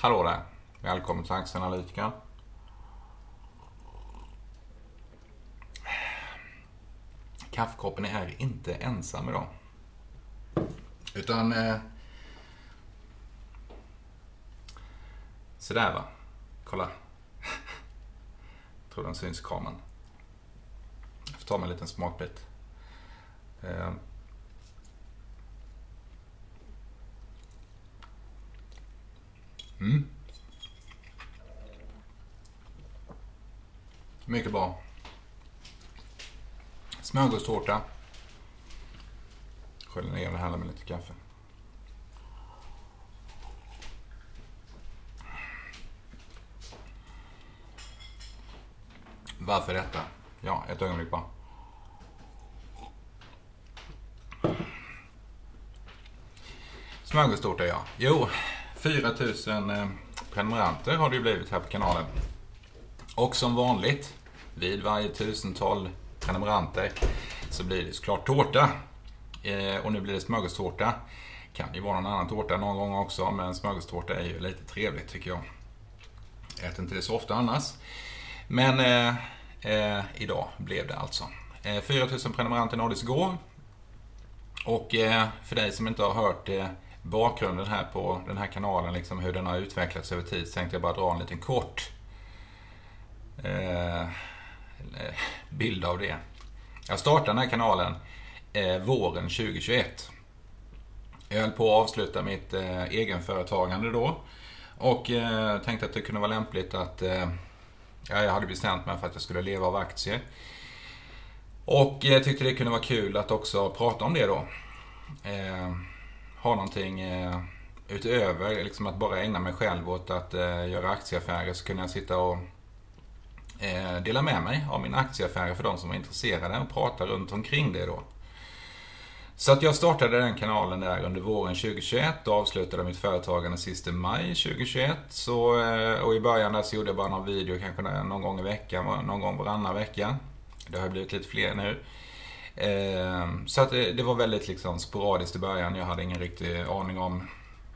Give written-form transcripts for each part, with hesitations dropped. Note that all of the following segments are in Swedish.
Hallå där, välkommen till Aktieanalytiker. Kaffekoppen är inte ensam idag. Utan sådär va, kolla. Jag tror den syns i kameran. Jag får ta mig en liten smakbit. Mycket bra. Smörgåstårta. Sköljer ner det här med lite kaffe. Varför detta? Ja, ett ögonblick bara. Smörgåstårta, ja. Jo, 4000 prenumeranter har det ju blivit här på kanalen. Och som vanligt, vid varje tusental prenumeranter så blir det såklart tårta. Och nu blir det smörgåstårta. Kan ju vara någon annan tårta någon gång också, men smörgåstårta är ju lite trevligt tycker jag. Jag äter inte det så ofta annars. Men idag blev det alltså. 4000 prenumeranter nåddes igår. Och för dig som inte har hört bakgrunden här på den här kanalen, liksom hur den har utvecklats över tid, så tänkte jag bara dra en liten kort bild av det. Jag startade den här kanalen våren 2021. Jag höll på att avsluta mitt egenföretagande då. Och tänkte att det kunde vara lämpligt att jag hade bestämt mig för att jag skulle leva av aktier. Och jag tyckte det kunde vara kul att också prata om det då. Ha någonting utöver liksom att bara ägna mig själv åt att göra aktieaffärer, så kunde jag sitta och dela med mig av mina aktieaffärer för de som var intresserade och prata runt omkring det då. Så att jag startade den kanalen där under våren 2021 och avslutade mitt företagande sista maj 2021. Och i början där så gjorde jag bara någon video kanske någon gång i veckan, någon gång varannan vecka. Det har blivit lite fler nu. Så att det var väldigt liksom sporadiskt i början. Jag hade ingen riktig aning om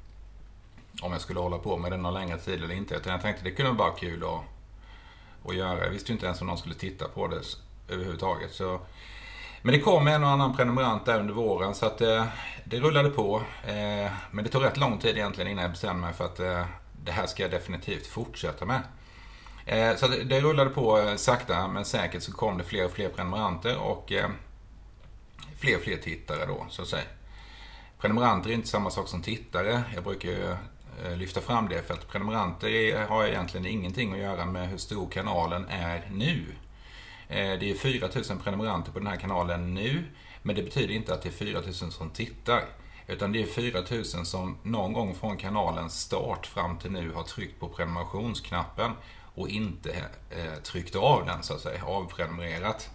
jag skulle hålla på med det någon längre tid eller inte. Utan jag tänkte det kunde vara kul att göra. Jag visste ju inte ens om någon skulle titta på det överhuvudtaget. Så. Men det kom en och annan prenumerant där under våren, så att det rullade på. Men det tog rätt lång tid egentligen innan jag bestämde mig för att det här ska jag definitivt fortsätta med. Så det rullade på sakta men säkert, så kom det fler och fler prenumeranter och fler och fler tittare då, så att säga. Prenumeranter är inte samma sak som tittare. Jag brukar ju lyfta fram det, för att prenumeranter har egentligen ingenting att göra med hur stor kanalen är nu. Det är 4000 prenumeranter på den här kanalen nu, men det betyder inte att det är 4000 som tittar. Utan det är 4000 som någon gång från kanalens start fram till nu har tryckt på prenumerationsknappen och inte tryckt av den, så att säga, avprenumererat.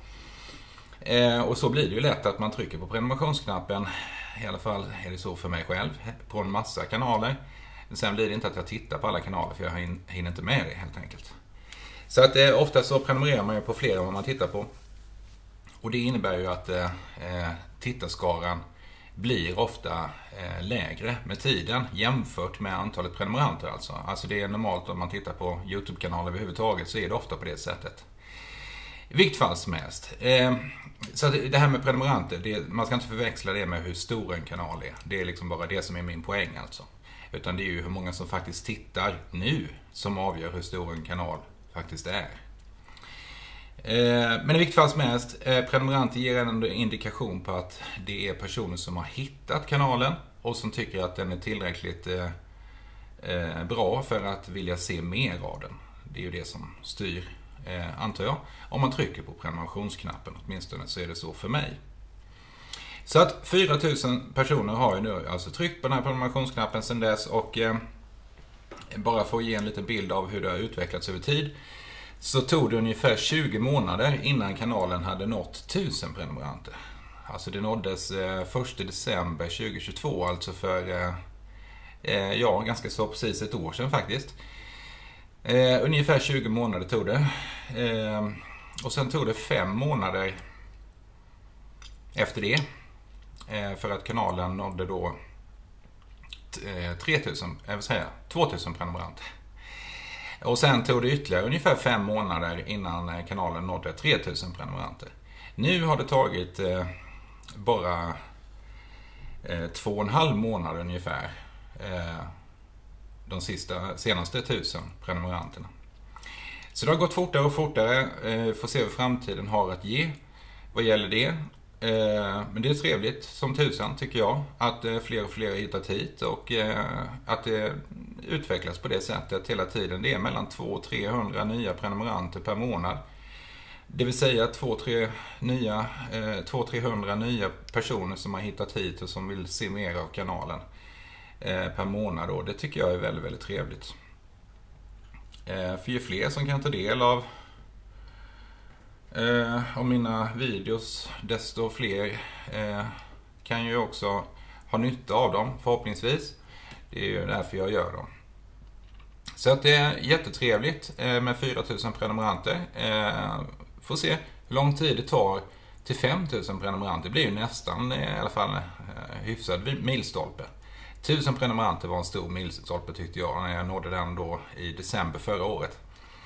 Och så blir det ju lätt att man trycker på prenumerationsknappen. I alla fall är det så för mig själv på en massa kanaler. Sen blir det inte att jag tittar på alla kanaler, för jag hinner inte med det helt enkelt. Så att ofta så prenumererar man ju på fler än vad man tittar på. Och det innebär ju att tittarskaran blir ofta lägre med tiden jämfört med antalet prenumeranter alltså. Alltså det är normalt om man tittar på YouTube-kanaler överhuvudtaget, så är det ofta på det sättet. I vilket fall som helst. Så det här med prenumeranter, man ska inte förväxla det med hur stor en kanal är. Det är liksom bara det som är min poäng alltså. Utan det är ju hur många som faktiskt tittar nu som avgör hur stor en kanal faktiskt är. Men i vilket fall som helst, prenumeranter ger en indikation på att det är personer som har hittat kanalen och som tycker att den är tillräckligt bra för att vilja se mer av den. Det är ju det som styr, antar jag, om man trycker på prenumerationsknappen. Åtminstone så är det så för mig. Så att 4000 personer har ju nu alltså tryckt på den här prenumerationsknappen sedan dess, och bara för att ge en liten bild av hur det har utvecklats över tid, så tog det ungefär 20 månader innan kanalen hade nått 1000 prenumeranter. Alltså det nåddes 1 december 2022, alltså för ganska så precis ett år sedan faktiskt. Ungefär 20 månader tog det. Och sen tog det 5 månader efter det för att kanalen nådde då 2000 prenumeranter. Och sen tog det ytterligare ungefär 5 månader innan kanalen nådde 3000 prenumeranter. Nu har det tagit bara 2,5 månader ungefär. De senaste 1000 prenumeranterna. Så det har gått fortare och fortare. Får se vad framtiden har att ge vad gäller det. Men det är trevligt som tusan tycker jag att fler och fler hittat hit och att det utvecklas på det sättet hela tiden. Det är mellan 200-300 nya prenumeranter per månad. Det vill säga 200-300 nya personer som har hittat hit och som vill se mer av kanalen per månad. Och det tycker jag är väldigt, väldigt trevligt. För ju fler som kan ta del av mina videos, desto fler kan ju också ha nytta av dem förhoppningsvis. Det är ju därför jag gör dem. Så att det är jättetrevligt med 4000 prenumeranter. Får se hur lång tid det tar till 5000 prenumeranter. Det blir ju nästan i alla fall hyfsad milstolpe. 1000 prenumeranter var en stor milstolpe tyckte jag när jag nådde den då i december förra året.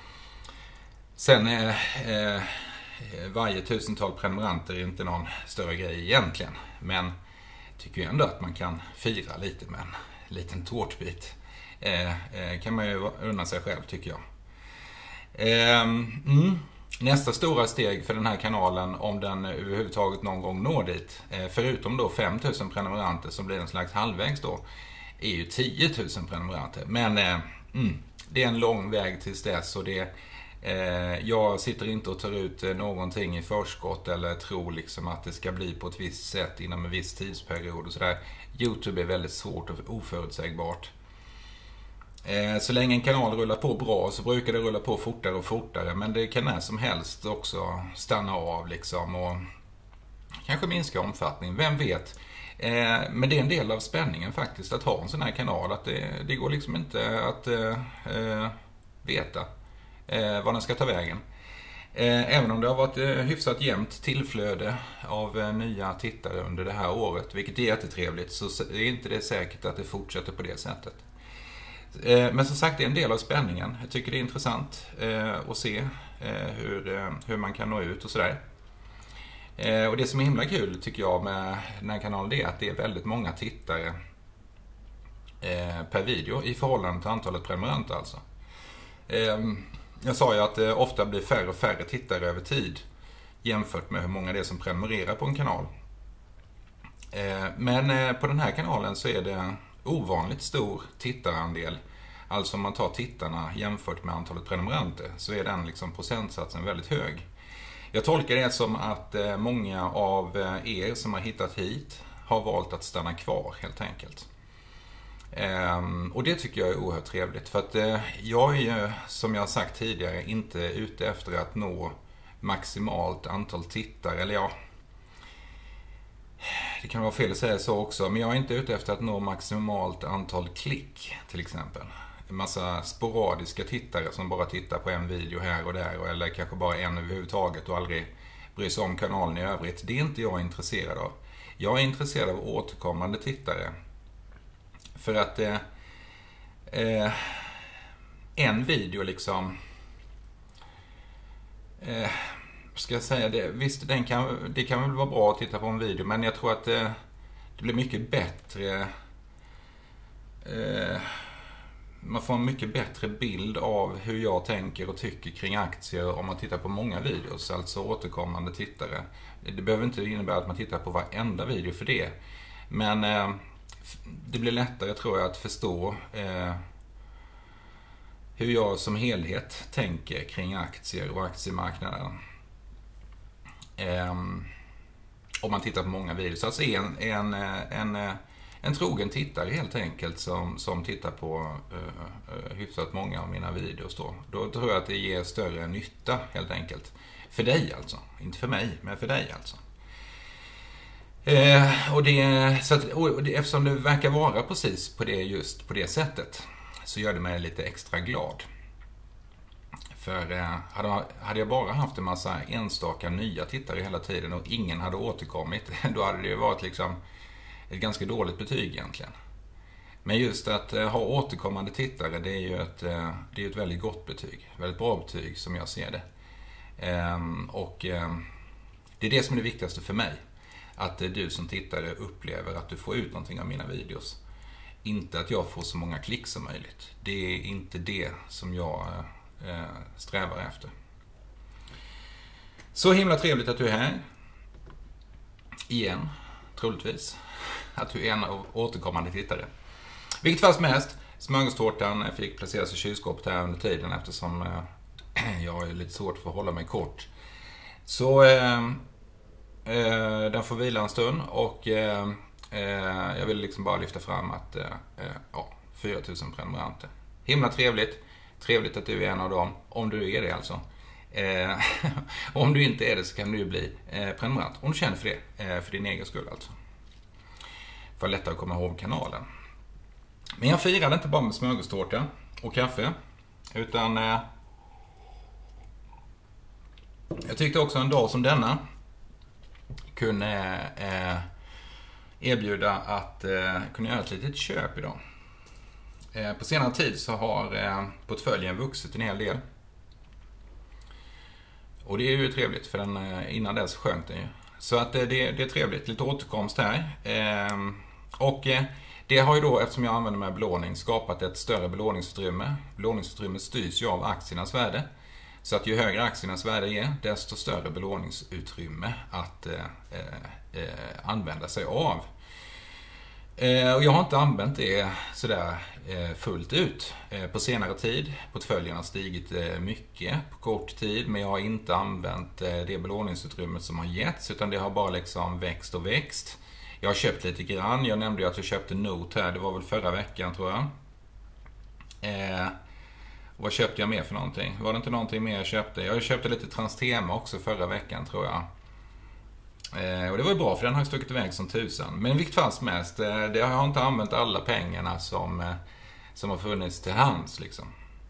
Sen varje tusental prenumeranter är inte någon större grej egentligen. Men jag tycker ju ändå att man kan fira lite med en liten tårtbit. Kan man ju unna sig själv tycker jag. Nästa stora steg för den här kanalen, om den överhuvudtaget någon gång når dit, förutom då 5000 prenumeranter som blir en slags halvvägs då, är ju 10 000 prenumeranter. Men det är en lång väg tills dess och jag sitter inte och tar ut någonting i förskott eller tror liksom att det ska bli på ett visst sätt inom en viss tidsperiod och sådär. YouTube är väldigt svårt och oförutsägbart. Så länge en kanal rullar på bra så brukar det rulla på fortare och fortare, men det kan när som helst också stanna av liksom och kanske minska omfattning, vem vet. Men det är en del av spänningen faktiskt att ha en sån här kanal, att det går liksom inte att veta vad den ska ta vägen. Även om det har varit hyfsat jämnt tillflöde av nya tittare under det här året, vilket är jättetrevligt, så är inte det säkert att det fortsätter på det sättet. Men som sagt, det är en del av spänningen. Jag tycker det är intressant att se hur man kan nå ut och sådär. Och det som är himla kul tycker jag med den här kanalen, det är att det är väldigt många tittare per video i förhållande till antalet prenumeranter alltså. Jag sa ju att det ofta blir färre och färre tittare över tid jämfört med hur många det är som prenumererar på en kanal. Men på den här kanalen så är det ovanligt stor tittarandel. Alltså om man tar tittarna jämfört med antalet prenumeranter så är den liksom procentsatsen väldigt hög. Jag tolkar det som att många av er som har hittat hit har valt att stanna kvar helt enkelt. Och det tycker jag är oerhört trevligt, för att jag är ju, som jag har sagt tidigare, inte ute efter att nå maximalt antal tittare, eller ja, det kan vara fel att säga så också, men jag är inte ute efter att nå maximalt antal klick till exempel. En massa sporadiska tittare som bara tittar på en video här och där, eller kanske bara en överhuvudtaget och aldrig bryr sig om kanalen i övrigt. Det är inte jag intresserad av. Jag är intresserad av återkommande tittare. För att en video liksom, ska jag säga det, visst det kan väl vara bra att titta på en video, men jag tror att det blir mycket bättre, man får en mycket bättre bild av hur jag tänker och tycker kring aktier om man tittar på många videos, alltså återkommande tittare. Det behöver inte innebära att man tittar på varenda video för det, men det blir lättare tror jag att förstå hur jag som helhet tänker kring aktier och aktiemarknaden. Om man tittar på många videos. Alltså en trogen tittare helt enkelt som tittar på hyfsat många av mina videos då tror jag att det ger större nytta helt enkelt. För dig alltså. Inte för mig, men för dig alltså. Eftersom det verkar vara precis på det, just på det sättet, så gör det mig lite extra glad. För hade jag bara haft en massa enstaka nya tittare hela tiden och ingen hade återkommit, då hade det ju varit liksom ett ganska dåligt betyg egentligen. Men just att ha återkommande tittare, det är ju ett väldigt gott betyg. Väldigt bra betyg som jag ser det. Det är det som är det viktigaste för mig. Att du som tittare upplever att du får ut någonting av mina videos. Inte att jag får så många klick som möjligt. Det är inte det som jag strävar efter. Så himla trevligt att du är här. Igen, troligtvis. Att du är en av återkommande tittare. Vilket fall som helst, smörgåstårtan fick placeras i kylskåpet här under tiden eftersom jag har lite svårt för att hålla mig kort. Så den får vila en stund och jag vill liksom bara lyfta fram att 4000 prenumeranter. Himla trevligt. Trevligt att du är en av dem, om du är det alltså. Om du inte är det så kan du ju bli prenumerant. Om du känner för det, för din egen skull alltså. För lättare att komma ihåg kanalen. Men jag firade inte bara med smörgåstårta och kaffe. Utan jag tyckte också en dag som denna kunde erbjuda att kunna göra ett litet köp idag. På senare tid så har portföljen vuxit en hel del. Och det är ju trevligt för innan dess sjönk den ju. Så att det är trevligt, lite återkomst här. Och det har ju då, eftersom jag använder mig av belåning, skapat ett större belåningsutrymme. Belåningsutrymmet styrs ju av aktiernas värde. Så att ju högre aktiernas värde är, desto större belåningsutrymme att använda sig av. Och jag har inte använt det sådär fullt ut på senare tid. Portföljen har stigit mycket på kort tid, men jag har inte använt det belåningsutrymmet som har getts, utan det har bara liksom växt och växt. Jag har köpt lite grann. Jag nämnde ju att jag köpte Note här, det var väl förra veckan tror jag. Vad köpte jag mer för någonting? Var det inte någonting mer jag köpte? Jag köpte lite Transtema också förra veckan tror jag. Och det var ju bra för den har stuckit iväg som tusan. Men i vilket fall som helst, det har jag inte använt alla pengarna som har funnits till hands liksom.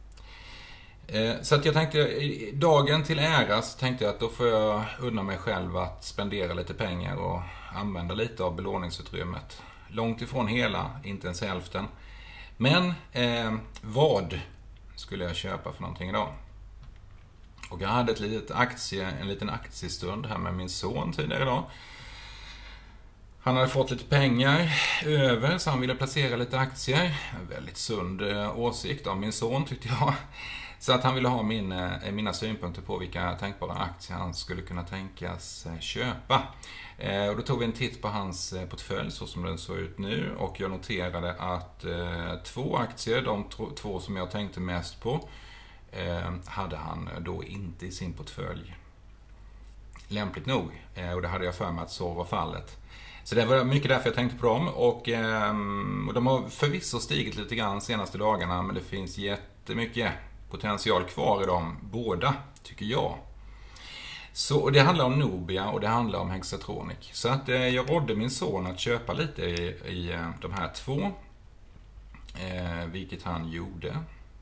Så att jag tänkte, dagen till ära så tänkte jag att då får jag unna mig själv att spendera lite pengar och använda lite av belåningsutrymmet. Långt ifrån hela, inte ens hälften. Men vad skulle jag köpa för någonting idag? Och jag hade en liten aktiestund här med min son tidigare idag. Han hade fått lite pengar över så han ville placera lite aktier. En väldigt sund åsikt av min son tyckte jag. Så att han ville ha mina synpunkter på vilka tänkbara aktier han skulle kunna tänkas köpa. Och då tog vi en titt på hans portfölj så som den såg ut nu. Och jag noterade att 2 aktier, de 2 som jag tänkte mest på, hade han då inte i sin portfölj. Lämpligt nog. Och det hade jag för mig att så var fallet. Så det var mycket därför jag tänkte på dem. Och de har förvisso stigit lite grann de senaste dagarna. Men det finns jättemycket potential kvar i dem båda, tycker jag. Så det handlar om Nubia och det handlar om Hexatronic. Så att jag rådde min son att köpa lite i de här 2. Vilket han gjorde.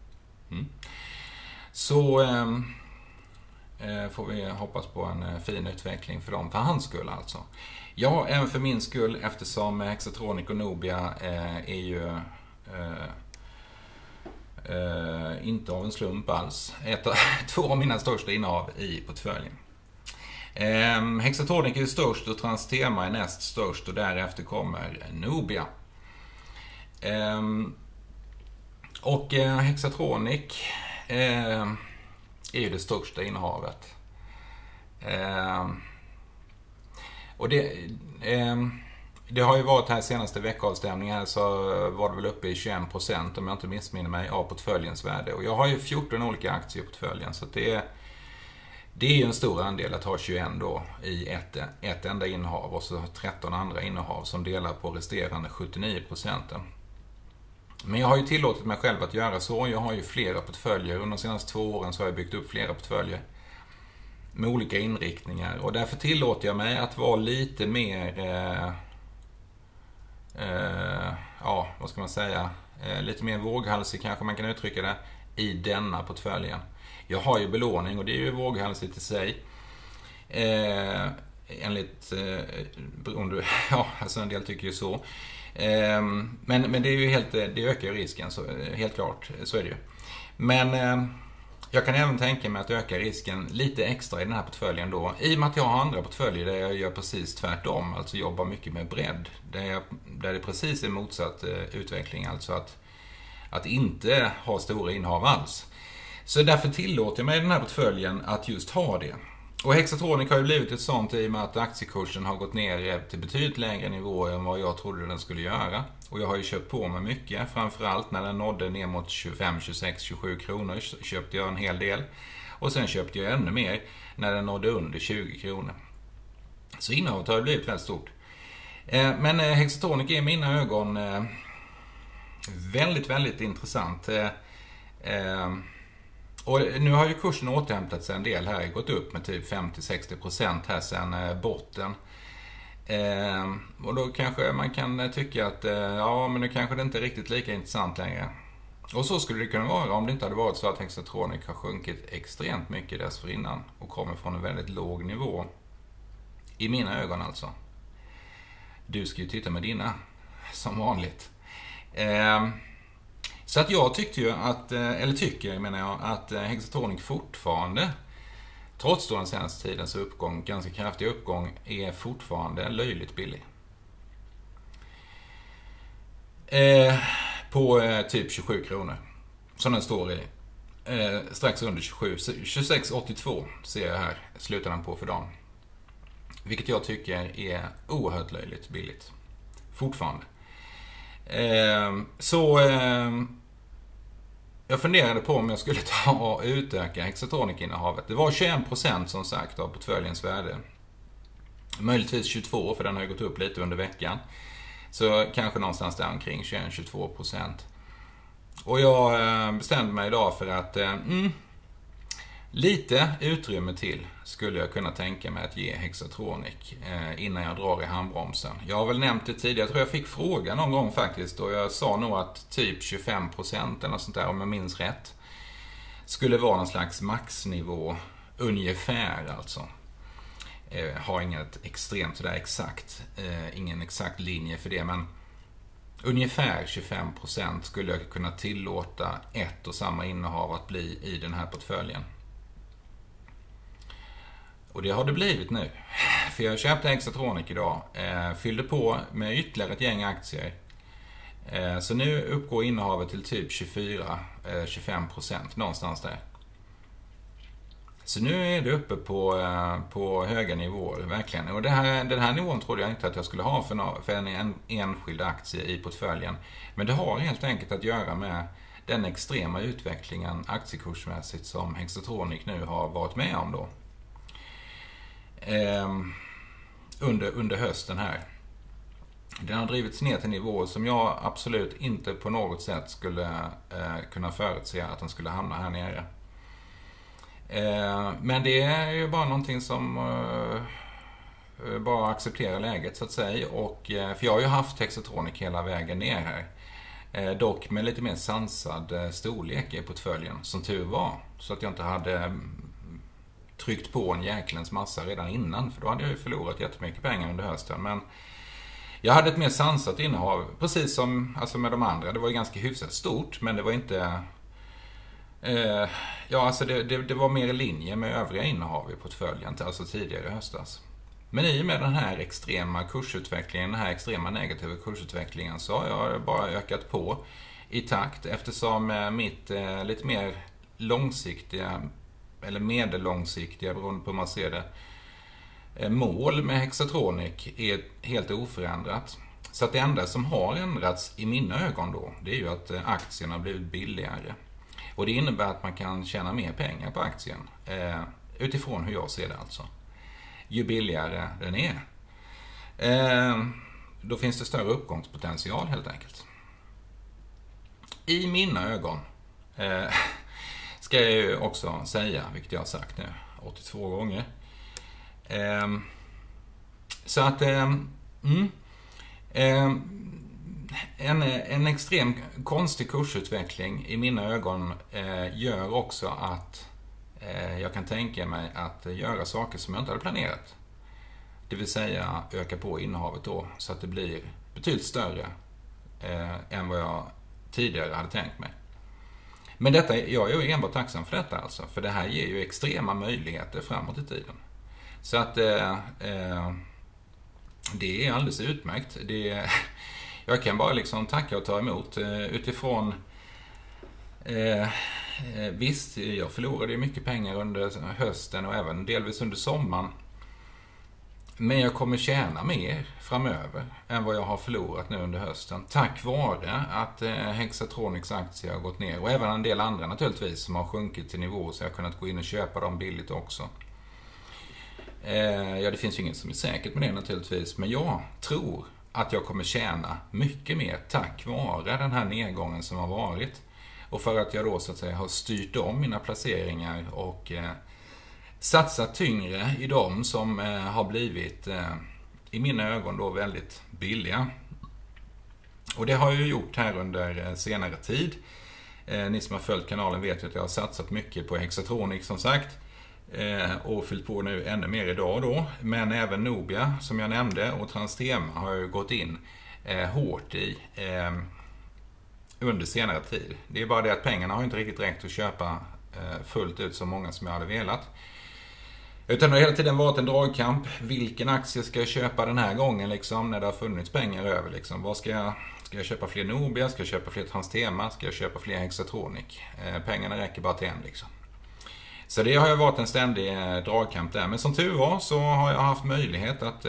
Så får vi hoppas på en fin utveckling för dem, för hans skull alltså. Ja, även för min skull, eftersom Hexatronic och Nubia är ju inte av en slump alls. 2 av mina största innehav i portföljen. Hexatronic är ju störst och Transtema är näst störst och därefter kommer Nubia. Och Hexatronic är ju det största innehavet. Och det har ju varit här senaste veckavstämningen så var det väl uppe i 21% om jag inte missminner mig av portföljens värde. Och jag har ju 14 olika aktier i portföljen så att det är ju en stor andel att ha 21 då i ett enda innehav och så 13 andra innehav som delar på resterande 79%. Men jag har ju tillåtit mig själv att göra så. Jag har ju flera portföljer. Under de senaste 2 åren så har jag byggt upp flera portföljer med olika inriktningar. Och därför tillåter jag mig att vara lite mer, vad ska man säga, lite mer våghalsig kanske man kan uttrycka det, i denna portföljen. Jag har ju belåning och det är ju våghalsigt i sig. Enligt, alltså en del tycker ju så. Men det är ju det ökar risken, så, helt klart, så är det ju. Men jag kan även tänka mig att öka risken lite extra i den här portföljen då. I och med att jag har andra portföljer där jag gör precis tvärtom, alltså jobbar mycket med bredd. Där det precis är motsatt utveckling, alltså att inte ha stora innehav alls. Så därför tillåter jag mig den här portföljen att just ha det. Och Hexatronic har ju blivit ett sånt i och med att aktiekursen har gått ner till betydligt lägre nivåer än vad jag trodde den skulle göra. Och jag har ju köpt på mig mycket, framförallt när den nådde ner mot 25, 26, 27 kronor köpte jag en hel del. Och sen köpte jag ännu mer när den nådde under 20 kronor. Så innehavet har blivit väldigt stort. Men Hexatronic är i mina ögon väldigt, väldigt intressant. Och nu har ju kursen återhämtat sig en del här, gått upp med typ 50-60% här sedan botten. Och då kanske man kan tycka att ja, men nu kanske det inte är riktigt lika intressant längre. Och så skulle det kunna vara om det inte hade varit så att Hexatronic har sjunkit extremt mycket dessförinnan och kommer från en väldigt låg nivå. I mina ögon alltså. Du ska ju titta med dina, som vanligt. Så att jag tycker att Hexatronic fortfarande, trots då den senaste tidens uppgång, ganska kraftig uppgång, är fortfarande löjligt billig. På typ 27 kronor. Som den står i. Strax under 27. 26,82 ser jag här, slutar den på för dagen. Vilket jag tycker är oerhört löjligt billigt. Fortfarande. Jag funderade på om jag skulle ta och utöka Hexatronic-innehavet. Det var 21% som sagt av portföljens värde. Möjligtvis 22, för den har ju gått upp lite under veckan. Så kanske någonstans där omkring 21-22%. Och jag bestämde mig idag för att lite utrymme till skulle jag kunna tänka mig att ge Hexatronic innan jag drar i handbromsen. Jag har väl nämnt det tidigare, jag tror jag fick fråga någon gång faktiskt, och jag sa nog att typ 25% eller något sånt där, om jag minns rätt, skulle vara någon slags maxnivå ungefär alltså. Har inget extremt sådär exakt, ingen exakt linje för det, men ungefär 25% skulle jag kunna tillåta ett och samma innehav att bli i den här portföljen. Och det har det blivit nu. För jag köpte Hexatronic idag. Fyllde på med ytterligare ett gäng aktier. Så nu uppgår innehavet till typ 24-25%. Någonstans där. Så nu är det uppe på höga nivåer. Verkligen. Och den här nivån trodde jag inte att jag skulle ha för en enskild aktie i portföljen. Men det har helt enkelt att göra med den extrema utvecklingen aktiekursmässigt som Hexatronic nu har varit med om då. Under hösten här. Den har drivits ner till nivåer som jag absolut inte på något sätt skulle kunna förutse att den skulle hamna här nere. Men det är ju bara någonting som bara accepterar läget så att säga. För jag har ju haft Hexatronic hela vägen ner här. Dock med lite mer sansad storlek i portföljen, som tur var. Så att jag inte hade tryckt på en jäklens massa redan innan, för då hade jag ju förlorat jättemycket pengar under hösten. Men jag hade ett mer sansat innehav, precis som alltså med de andra. Det var ju ganska hyfsat stort, men det var inte det var mer i linje med övriga innehav i portföljen, alltså tidigare i höstas. Men i och med den här extrema kursutvecklingen, den här extrema negativa kursutvecklingen, så har jag bara ökat på i takt, eftersom mitt lite mer långsiktiga eller medellångsiktiga, beroende på hur man ser det, mål med Hexatronic är helt oförändrat. Så att det enda som har ändrats i mina ögon då, det är ju att aktierna har blivit billigare. Och det innebär att man kan tjäna mer pengar på aktien, utifrån hur jag ser det alltså. Ju billigare den är, då finns det större uppgångspotential helt enkelt. I mina ögon ska jag ju också säga, vilket jag har sagt nu 82 gånger. Så att en extrem konstig kursutveckling i mina ögon gör också att jag kan tänka mig att göra saker som jag inte hade planerat. Det vill säga öka på innehavet då, så att det blir betydligt större än vad jag tidigare hade tänkt mig. Men detta, jag är ju enbart tacksam för detta alltså. För det här ger ju extrema möjligheter framåt i tiden. Så att det är alldeles utmärkt. Jag kan bara liksom tacka och ta emot utifrån. Visst, jag förlorade ju mycket pengar under hösten och även delvis under sommaren. Men jag kommer tjäna mer framöver än vad jag har förlorat nu under hösten. Tack vare att Hexatronics aktie har gått ner. Och även en del andra naturligtvis som har sjunkit till nivå så jag har kunnat gå in och köpa dem billigt också. Ja, det finns ju inget som är säkert med det naturligtvis. Men jag tror att jag kommer tjäna mycket mer tack vare den här nedgången som har varit. Och för att jag då så att säga har styrt om mina placeringar och satsat tyngre i dem som har blivit i mina ögon då väldigt billiga. Och det har jag gjort här under senare tid. Ni som har följt kanalen vet att jag har satsat mycket på Hexatronics som sagt. Och fyllt på nu ännu mer idag då. Men även Nobia som jag nämnde och Transtema har jag gått in hårt i under senare tid. Det är bara det att pengarna har inte riktigt räckt att köpa fullt ut så många som jag hade velat. Utan det har hela tiden varit en dragkamp. Vilken aktie ska jag köpa den här gången liksom, när det har funnits pengar över? Liksom? Vad ska jag köpa fler Nobia? Ska jag köpa fler Transtema? Ska jag köpa fler Hexatronic? Pengarna räcker bara till en liksom. Så det har ju varit en ständig dragkamp där. Men som tur var så har jag haft möjlighet att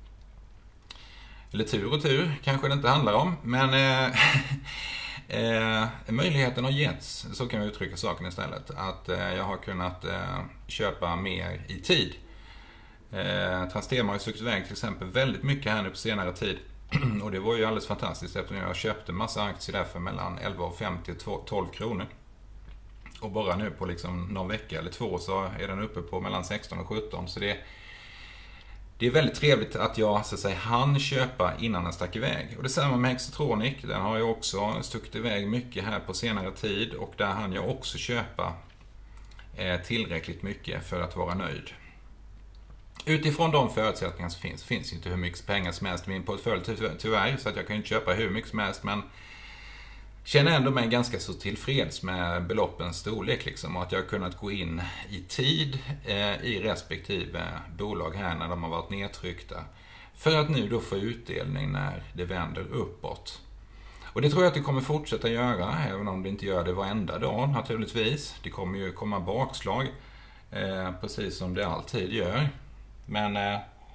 eller tur och tur kanske det inte handlar om. Men möjligheten har getts, så kan vi uttrycka saken istället. Att jag har kunnat köpa mer i tid. Transtema har ju sökt iväg till exempel väldigt mycket här nu på senare tid. Och det var ju alldeles fantastiskt eftersom jag köpte massa aktier där för mellan 11,50 och 12 kronor. Och bara nu på liksom någon vecka eller två så är den uppe på mellan 16 och 17. Så det är väldigt trevligt att jag så att säga hann köpa innan den stack iväg. Och det samma med Hexatronic. Den har jag också stuckit iväg mycket här på senare tid. Och där hann jag också köpa tillräckligt mycket för att vara nöjd. Utifrån de förutsättningar som finns inte hur mycket pengar som helst i min portfölj tyvärr. Så att jag kan inte köpa hur mycket som helst. Men känner ändå mig ganska så tillfreds med beloppens storlek liksom, och att jag har kunnat gå in i tid i respektive bolag här när de har varit nedtryckta för att nu då få utdelning när det vänder uppåt. Och det tror jag att det kommer fortsätta göra, även om det inte gör det varenda dag naturligtvis. Det kommer ju komma bakslag precis som det alltid gör. Men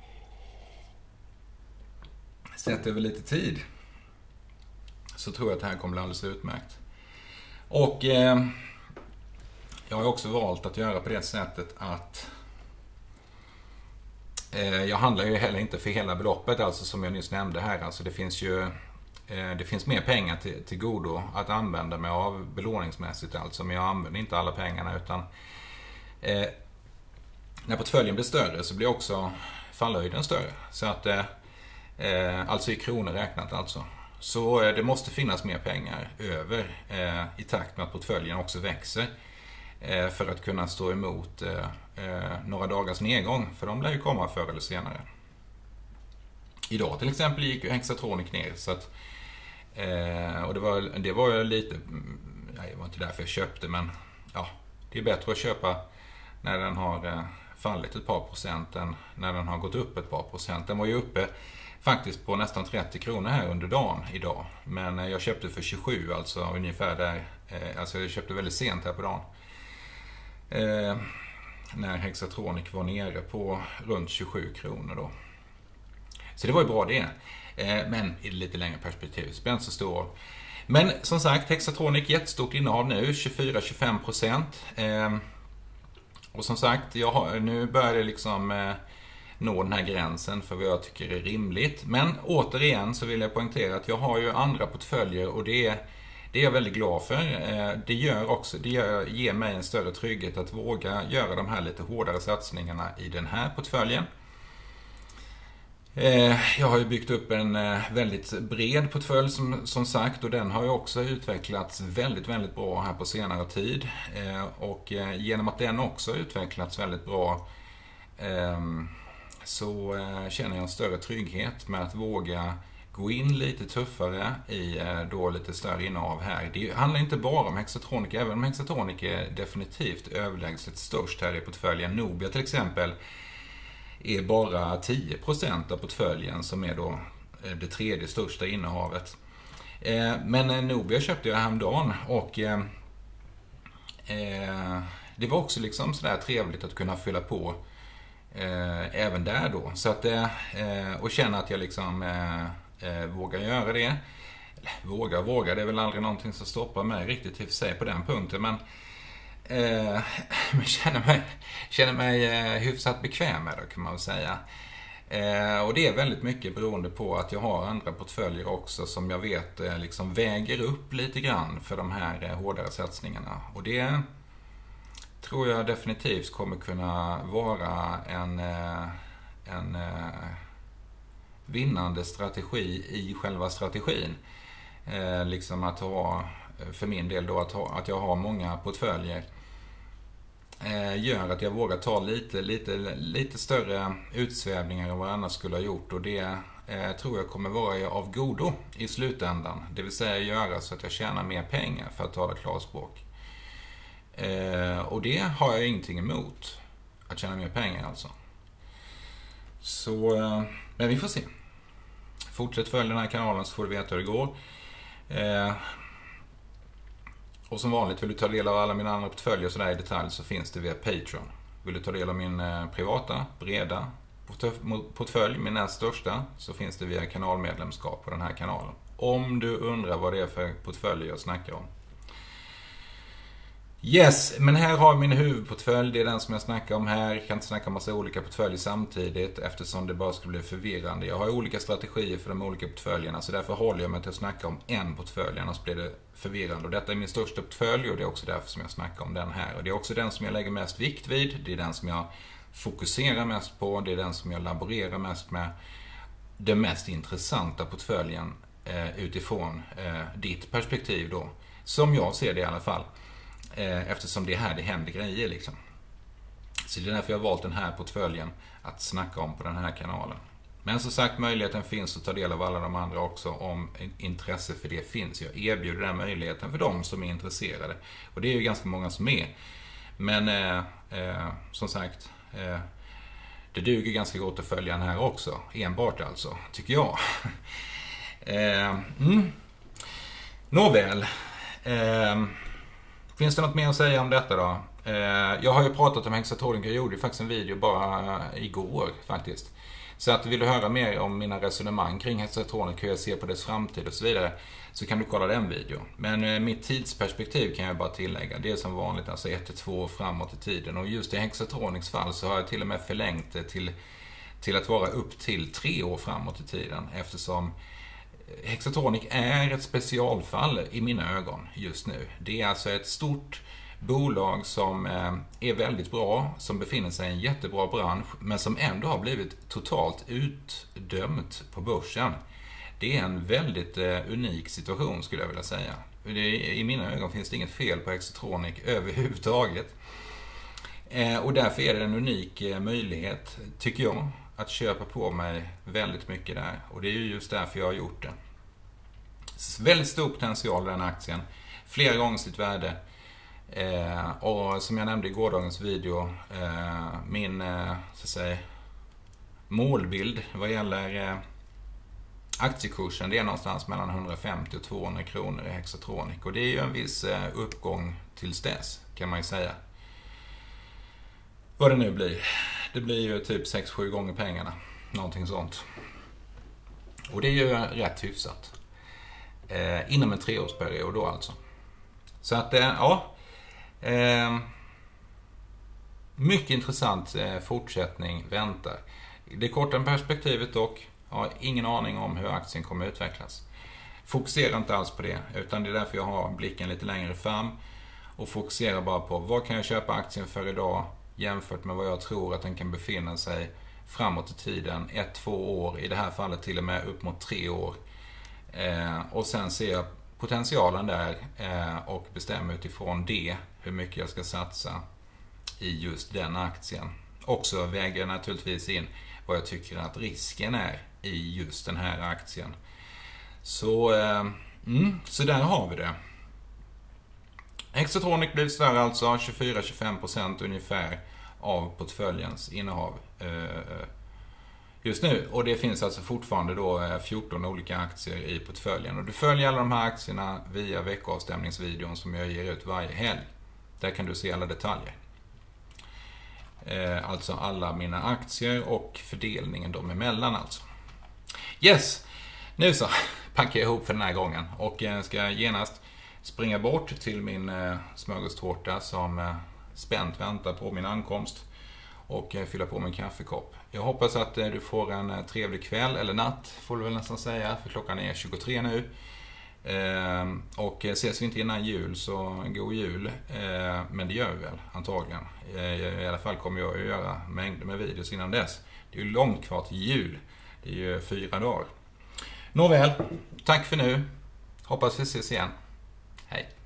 sett över lite tid så tror jag att det här kommer bli alldeles utmärkt. Och jag har också valt att göra på det sättet att jag handlar ju heller inte för hela beloppet, alltså som jag nyss nämnde här. Alltså det finns mer pengar till godo att använda mig av belåningsmässigt alltså, men jag använder inte alla pengarna utan när portföljen blir större så blir också fallhöjden större. Så att alltså i kronor räknat alltså. Så det måste finnas mer pengar över i takt med att portföljen också växer för att kunna stå emot några dagars nedgång, för de lär ju komma förr eller senare. Idag till exempel gick ju Hexatronic ner så att, och det var lite, nej, det var inte därför jag köpte, men ja, det är bättre att köpa när den har fallit ett par procent än när den har gått upp ett par procent. Den var ju uppe faktiskt på nästan 30 kronor här under dagen idag. Men jag köpte för 27, alltså ungefär där. Alltså jag köpte väldigt sent här på dagen. När Hexatronic var nere på runt 27 kronor då. Så det var ju bra det. Men i det lite längre perspektiv spelar inte så stor. Men som sagt, Hexatronic jättestort innehav nu, 24-25%. Och som sagt, nu börjar det liksom nå den här gränsen för vad jag tycker är rimligt. Men återigen så vill jag poängtera att jag har ju andra portföljer och det är jag väldigt glad för. Det ger mig en större trygghet att våga göra de här lite hårdare satsningarna i den här portföljen. Jag har ju byggt upp en väldigt bred portfölj som sagt, och den har ju också utvecklats väldigt, väldigt bra här på senare tid. Och genom att den också har utvecklats väldigt bra så känner jag en större trygghet med att våga gå in lite tuffare i då lite större innehav här. Det handlar inte bara om Hexatronic, även om Hexatronic är definitivt överlägset störst här i portföljen. Nobia till exempel är bara 10% av portföljen, som är då det tredje största innehavet. Men Nobia köpte jag häromdagen, och det var också liksom sådär trevligt att kunna fylla på även där då. Så att, och känna att jag liksom vågar göra det. Våga, det är väl aldrig någonting som stoppar mig riktigt i och för sig på den punkten. Men känner mig hyfsat bekväm med det, kan man väl säga. Och det är väldigt mycket beroende på att jag har andra portföljer också som jag vet liksom väger upp lite grann för de här hårdare satsningarna. Och det tror jag definitivt kommer kunna vara en vinnande strategi i själva strategin. Liksom att ha, för min del då, att jag har många portföljer gör att jag vågar ta lite större utsvävningar än vad jag annars skulle ha gjort, och det tror jag kommer vara av godo i slutändan. Det vill säga göra så att jag tjänar mer pengar, för att ta det klarspråk. Och det har jag ingenting emot, att tjäna mer pengar alltså. Så, men vi får se. Fortsätt följa den här kanalen så får du veta hur det går. Och som vanligt, vill du ta del av alla mina andra portföljer sådär i detalj, så finns det via Patreon. Vill du ta del av min privata, breda portfölj, min näst största, så finns det via kanalmedlemskap på den här kanalen. Om du undrar vad det är för portföljer jag snackar om. Yes, men här har jag min huvudportfölj. Det är den som jag snackar om här. Jag kan inte snacka om massa olika portföljer samtidigt, eftersom det bara skulle bli förvirrande. Jag har olika strategier för de olika portföljerna, så därför håller jag mig till att snacka om en portfölj, annars blir det förvirrande. Och detta är min största portfölj, och det är också därför som jag snackar om den här. Och det är också den som jag lägger mest vikt vid. Det är den som jag fokuserar mest på. Det är den som jag laborerar mest med. Den mest intressanta portföljen utifrån ditt perspektiv då. Som jag ser det i alla fall. Eftersom det är här det händer grejer liksom. Så det är därför jag har valt den här portföljen att snacka om på den här kanalen. Men som sagt, möjligheten finns att ta del av alla de andra också, om intresse för det finns. Jag erbjuder den möjligheten för de som är intresserade. Och det är ju ganska många som är. Men som sagt, det duger ganska gott att följa den här också. Enbart alltså, tycker jag. Nåväl. Finns det något mer att säga om detta då? Jag har ju pratat om Hexatronic. Jag gjorde faktiskt en video bara igår faktiskt. Så att vill du höra mer om mina resonemang kring Hexatronic, hur jag ser på dess framtid och så vidare, så kan du kolla den videon. Men mitt tidsperspektiv kan jag bara tillägga. Det är som vanligt alltså 1-2 år framåt i tiden. Och just i Hexatronics fall så har jag till och med förlängt det till att vara upp till 3 år framåt i tiden. Eftersom Hexatronic är ett specialfall i mina ögon just nu. Det är alltså ett stort bolag som är väldigt bra, som befinner sig i en jättebra bransch, men som ändå har blivit totalt utdömt på börsen. Det är en väldigt unik situation, skulle jag vilja säga. I mina ögon finns det inget fel på Hexatronic överhuvudtaget. Och därför är det en unik möjlighet, tycker jag, att köpa på mig väldigt mycket där. Och det är ju just därför jag har gjort det. Väldigt stor potential i den aktien. Flera gånger sitt värde. Och som jag nämnde i gårdagens video, min så att säga, målbild vad gäller aktiekursen, det är någonstans mellan 150 och 200 kronor i Hexatronic. Och det är ju en viss uppgång tills dess, kan man ju säga. Vad det nu blir. Det blir ju typ 6-7 gånger pengarna. Någonting sånt. Och det är ju rätt hyfsat. Inom en 3-årsperiod då alltså. Så att, ja. Mycket intressant fortsättning väntar. Det korta perspektivet dock. Jag har ingen aning om hur aktien kommer utvecklas. Fokusera inte alls på det. Utan det är därför jag har blicken lite längre fram. Och fokuserar bara på vad kan jag köpa aktien för idag, jämfört med vad jag tror att den kan befinna sig framåt i tiden. 1-2 år, i det här fallet till och med upp mot 3 år. Och sen ser jag potentialen där och bestämmer utifrån det hur mycket jag ska satsa i just den aktien. Också väger jag naturligtvis in vad jag tycker att risken är i just den här aktien. Så där har vi det. Hexatronic blir större alltså, 24-25% ungefär av portföljens innehav just nu. Och det finns alltså fortfarande då 14 olika aktier i portföljen. Och du följer alla de här aktierna via veckoavstämningsvideon som jag ger ut varje helg. Där kan du se alla detaljer. Alltså alla mina aktier och fördelningen dem emellan alltså. Yes, nu så packar jag ihop för den här gången och ska genast springa bort till min smörgåstårta som spänt väntar på min ankomst och fylla på min kaffekopp. Jag hoppas att du får en trevlig kväll eller natt får du väl nästan säga, för klockan är 23 nu. Och ses vi inte innan jul så god jul, men det gör vi väl antagligen. I alla fall kommer jag att göra mängder med videos innan dess. Det är ju långt kvar till jul, det är ju 4 dagar. Nåväl, tack för nu, hoppas vi ses igen, hej.